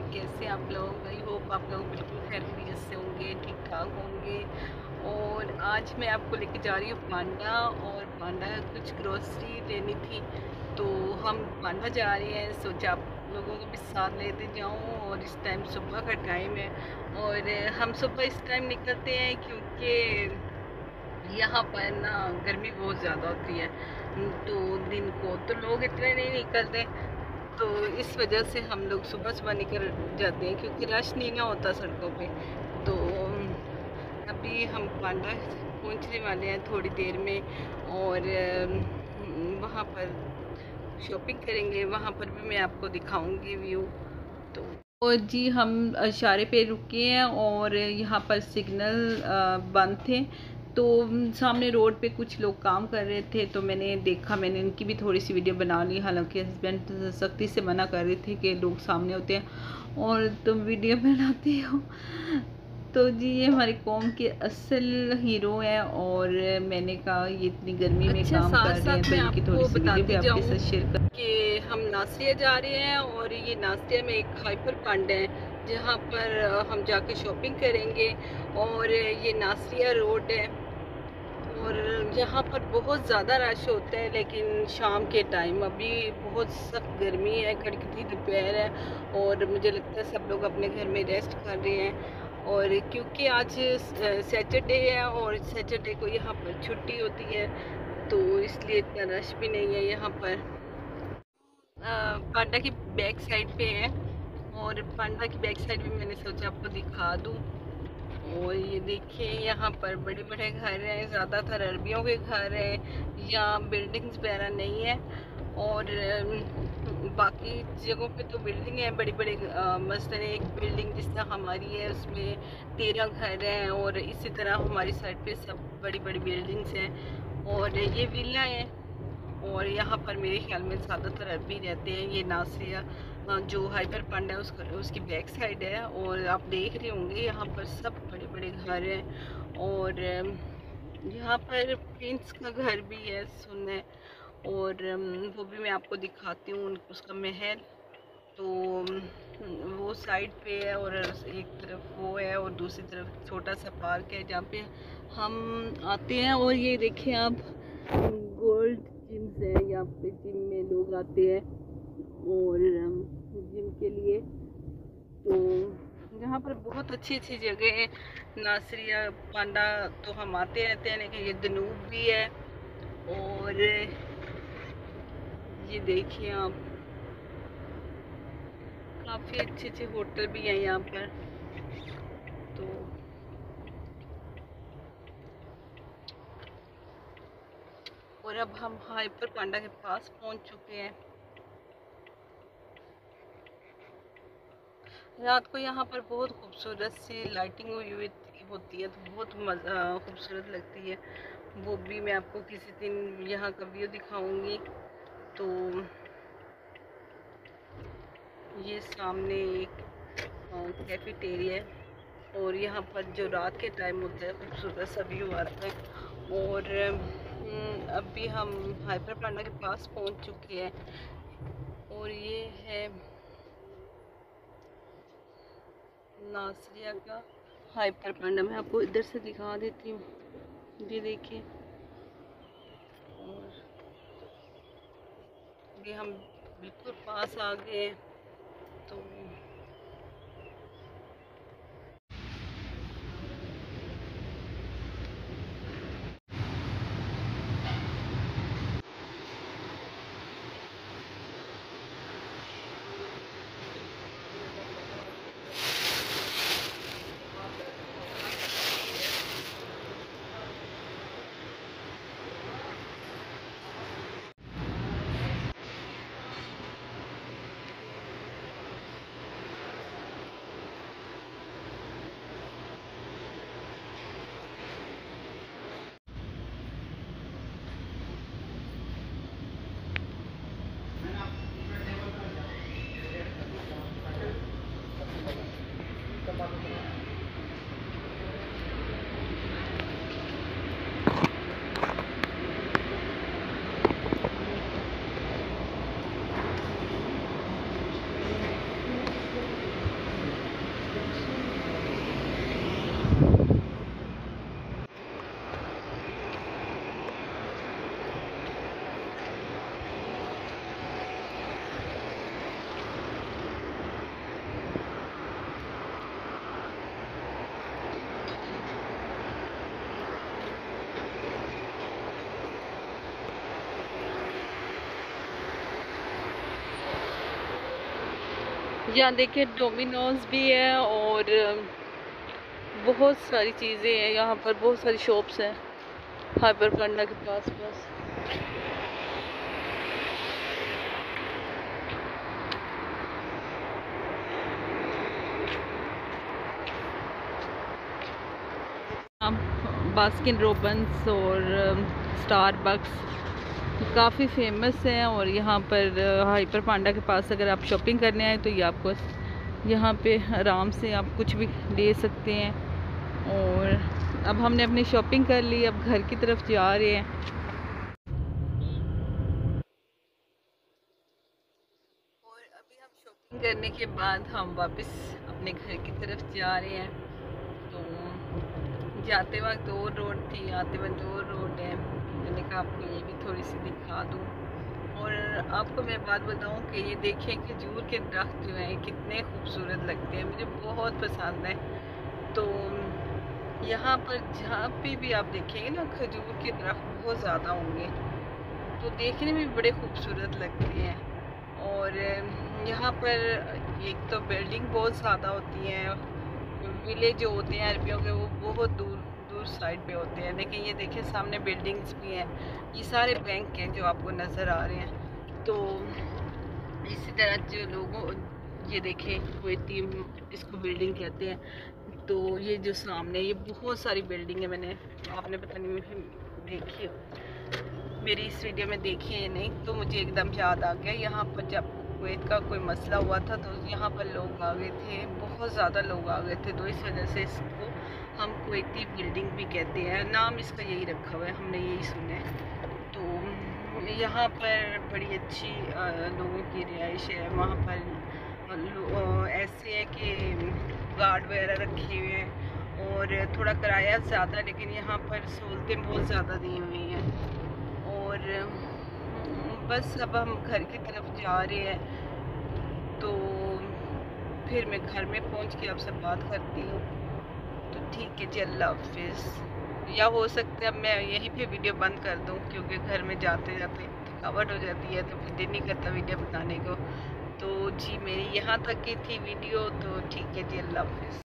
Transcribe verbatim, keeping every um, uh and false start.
कैसे आप लोग? आई होप आप लोग बिल्कुल खैरियत से होंगे, ठीक ठाक होंगे। और आज मैं आपको लेके जा रही हूँ पांडा, और पांडा कुछ ग्रोसरी लेनी थी, तो हम पांडा जा रहे हैं। सोचा आप लोगों को भी साथ लेते जाऊँ। और इस टाइम सुबह का टाइम है, और हम सुबह इस टाइम निकलते हैं क्योंकि यहाँ पर ना गर्मी बहुत ज़्यादा होती है, तो दिन को तो लोग इतने नहीं निकलते, तो इस वजह से हम लोग सुबह सुबह निकल जाते हैं क्योंकि रश नहीं ना होता सड़कों पे। तो अभी हम पांडा पहुंचने वाले हैं थोड़ी देर में, और वहाँ पर शॉपिंग करेंगे, वहाँ पर भी मैं आपको दिखाऊंगी व्यू। तो और जी हम इशारे पे रुके हैं, और यहाँ पर सिग्नल बंद थे, तो सामने रोड पे कुछ लोग काम कर रहे थे, तो मैंने देखा, मैंने इनकी भी थोड़ी सी वीडियो बना ली। हालांकि हस्बैंड सख्ती से मना कर रहे थे कि लोग सामने होते हैं और तुम वीडियो बनाते हो। तो जी ये हमारी कौम के असल हीरो हैं, और मैंने कहा ये इतनी गर्मी में अच्छा, काम साथ कर रहे हैं, साथ तो मैं इनकी थोड़ी आपको सी वीडियो भी बताती आपके जाऊँ साथ शेयर कर। कि हम नासिया जा रहे हैं, और ये नासिया में एक हाइपर पांडा है जहाँ पर हम जाके शॉपिंग करेंगे। और ये नासिया रोड है, और यहाँ पर बहुत ज़्यादा रश होता है, लेकिन शाम के टाइम अभी बहुत सख्त गर्मी है, कड़कती दोपहर है, और मुझे लगता है सब लोग अपने घर में रेस्ट कर रहे हैं। और क्योंकि आज सैटरडे है, और सैटरडे को यहाँ पर छुट्टी होती है, तो इसलिए इतना रश भी नहीं है यहाँ पर। पांडा की बैक साइड पे है, और पांडा की बैक साइड भी मैंने सोचा आपको दिखा दूँ। और ये देखिए यहाँ पर बड़े बड़े घर हैं, ज़्यादातर अरबियों के घर हैं, यहाँ बिल्डिंग्स वगैरह नहीं है। और बाकी जगहों पे तो बिल्डिंग है बड़ी बड़ी, मसलन एक बिल्डिंग जिस तरह हमारी है उसमें तेरह घर हैं, और इसी तरह हमारी साइड पे सब बड़ी बड़ी बिल्डिंग्स हैं। और ये विला है, और यहाँ पर मेरे ख्याल में ज़्यादातर अरबी रहते हैं। ये नासिया जो हाइपर पांडा है उसका उसकी बैक साइड है, और आप देख रहे होंगे यहाँ पर सब बड़े बड़े घर हैं। और यहाँ पर प्रिंस का घर भी है सुने, और वो भी मैं आपको दिखाती हूँ उसका महल। तो वो साइड पे है, और एक तरफ वो है, और दूसरी तरफ छोटा सा पार्क है जहाँ पे हम आते हैं। और ये देखें आप, गोल्ड जिम्स है, यहाँ पे जिम में लोग आते हैं और जिम के लिए। तो यहाँ पर बहुत अच्छी अच्छी जगह है। नासिया पांडा तो हम आते रहते हैं, लेकिन ये दनूब भी है। और ये देखिए आप, काफ़ी अच्छे अच्छे होटल भी हैं यहाँ पर। तो और अब हम हाइपर पांडा के पास पहुँच चुके हैं। रात को यहाँ पर बहुत खूबसूरत सी लाइटिंग हुई हुई होती है, तो बहुत मज़ा खूबसूरत लगती है। वो भी मैं आपको किसी दिन यहाँ का व्यू दिखाऊंगी। तो ये सामने एक कैफेटेरिया है, और यहाँ पर जो रात के टाइम होता है खूबसूरत सा व्यू आता है। और अभी हम हाइपर पांडा के पास पहुँच चुके हैं, और ये है नासिया का हाइपर पांडा। मैं आपको इधर से दिखा देती हूँ, ये देखिए। और ये हम बिल्कुल पास आ गए। तो यहाँ देखिए डोमिनोज भी है और बहुत सारी चीज़ें हैं यहाँ पर, बहुत सारी शॉप्स हैं हाइपर पांडा के पास पास। बास्किन रॉबिन्स और स्टारबक्स काफ़ी फेमस हैं और यहाँ पर हाइपर पांडा के पास अगर आप शॉपिंग करने आए तो ये आपको यहाँ पे आराम से आप कुछ भी ले सकते हैं। और अब हमने अपनी शॉपिंग कर ली, अब घर की तरफ जा रहे हैं। और अभी हम शॉपिंग करने के बाद हम वापस अपने घर की तरफ जा रहे हैं। तो जाते वक्त दो रोड थी, आते वक्त दो रोड है। मैंने कहा आपको ये भी थोड़ी सी दिखा दूँ। और आपको मैं बात बताऊं कि ये देखें खजूर के दरख्त जो हैं कितने खूबसूरत लगते हैं, मुझे बहुत पसंद है। तो यहाँ पर जहाँ पे भी आप देखेंगे ना खजूर के दरख्त बहुत ज़्यादा होंगे, तो देखने में बड़े खूबसूरत लगते हैं। और यहाँ पर एक तो बिल्डिंग बहुत ज़्यादा होती हैं, विलेज जो होते हैं अरबियों के वो बहुत दूर दूर साइड पे होते हैं। लेकिन ये देखिए सामने बिल्डिंग्स भी हैं, ये सारे बैंक हैं जो आपको नज़र आ रहे हैं। तो इसी तरह जो लोगों, ये देखें कुवैती इसको बिल्डिंग कहते हैं। तो ये जो सामने ये बहुत सारी बिल्डिंग है, मैंने आपने पता नहीं देखी मेरी इस वीडियो में देखी है नहीं, तो मुझे एकदम याद आ गया। यहाँ पर जब कुवैत का कोई मसला हुआ था तो यहाँ पर लोग आ गए थे, बहुत ज़्यादा लोग आ गए थे, तो इस वजह से इसको हम कुवैती बिल्डिंग भी कहते हैं। नाम इसका यही रखा हुआ है, हमने यही सुना है। तो यहाँ पर बड़ी अच्छी लोगों की रिहाइश है। वहाँ पर ऐसे है कि गार्ड वगैरह रखे हुए हैं और थोड़ा किराया ज़्यादा, लेकिन यहाँ पर सहूलतें बहुत ज़्यादा दी हुई हैं। और बस अब हम घर की तरफ जा रहे हैं, तो फिर मैं घर में पहुंच के आपसे बात करती हूँ। तो ठीक है जी, अल्लाह हाफिज़। या हो सकता है अब मैं यहीं पे वीडियो बंद कर दूँ, क्योंकि घर में जाते जाते थकावट हो जाती है, तो फिर दिल नहीं करता वीडियो बनाने को। तो जी मेरी यहाँ तक की थी वीडियो, तो ठीक है जी, अल्लाह हाफिज़।